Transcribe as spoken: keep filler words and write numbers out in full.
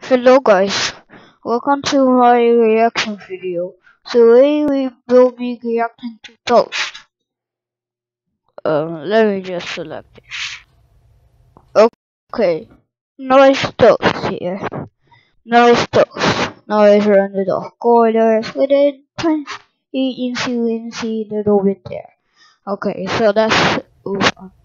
Hello guys, welcome to my reaction video. Today we will be reacting to Toast. Um, let me just select it. Okay, now it's Toast here. Now it's Toast. Now it's rounded off corridors with a tiny incy wincy little bit there. Okay, so that's oof,